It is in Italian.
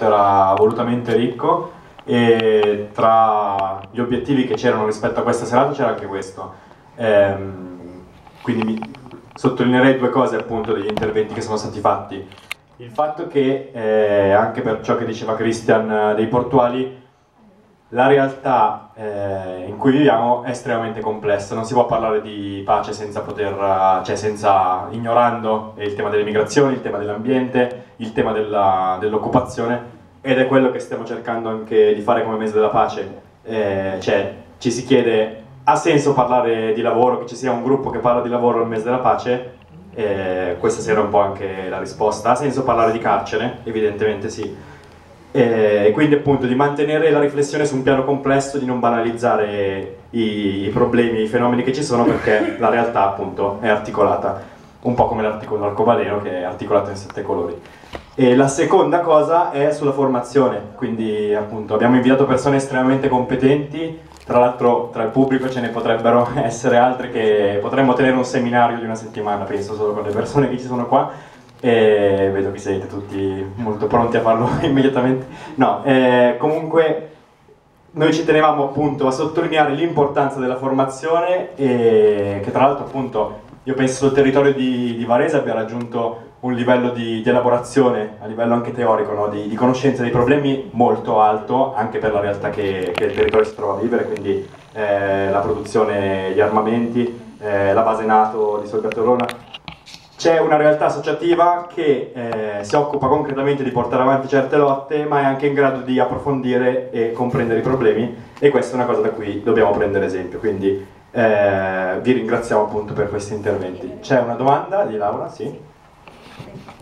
stato era volutamente ricco e tra gli obiettivi che c'erano rispetto a questa serata c'era anche questo. Quindi sottolineerei due cose appunto degli interventi che sono stati fatti. Il fatto che, anche per ciò che diceva Christian dei portuali, la realtà in cui viviamo è estremamente complessa, non si può parlare di pace senza ignorando il tema delle migrazioni, il tema dell'ambiente, il tema dell'occupazione, ed è quello che stiamo cercando anche di fare come mese della pace. Ci si chiede: ha senso parlare di lavoro, che ci sia un gruppo che parla di lavoro al mese della pace? Questa sera è un po' anche la risposta. Ha senso parlare di carcere? Evidentemente sì. E quindi appunto di mantenere la riflessione su un piano complesso, di non banalizzare i problemi, i fenomeni che ci sono, perché la realtà appunto è articolata, un po' come l'arcobaleno che è articolato in 7 colori. E la seconda cosa è sulla formazione, quindi appunto abbiamo invitato persone estremamente competenti, tra l'altro tra il pubblico ce ne potrebbero essere altre, che potremmo tenere un seminario di una settimana, penso, solo con le persone che ci sono qua. E vedo che siete tutti molto pronti a farlo immediatamente. No, comunque noi ci tenevamo appunto a sottolineare l'importanza della formazione, e che tra l'altro appunto io penso il territorio di Varese abbia raggiunto un livello di elaborazione a livello anche teorico, no? di conoscenza dei problemi molto alto, anche per la realtà che il territorio si trova a vivere, quindi la produzione di armamenti, la base NATO di Solferino. C'è una realtà associativa che si occupa concretamente di portare avanti certe lotte, ma è anche in grado di approfondire e comprendere i problemi, e questa è una cosa da cui dobbiamo prendere esempio. Quindi vi ringraziamo appunto per questi interventi. C'è una domanda di Laura? Sì?